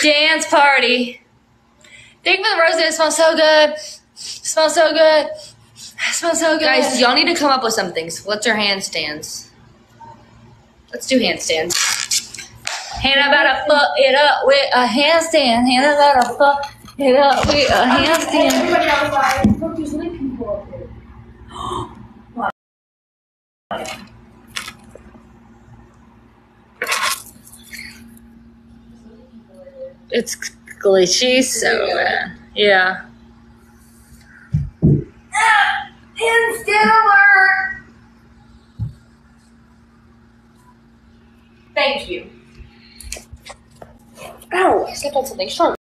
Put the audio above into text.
Dance party. Thank you for the roses. It smells so good. It smells so good. It smells so good. Guys, y'all need to come up with something. So what's our handstands? Let's do handstands. Hannah about to fuck it up with a handstand. Hannah about to fuck it up with a handstand. Everybody outside. Look, there's only people up there. It's glitchy, so yeah. Handstand alert! Thank you. Ow, I stepped on something sharp.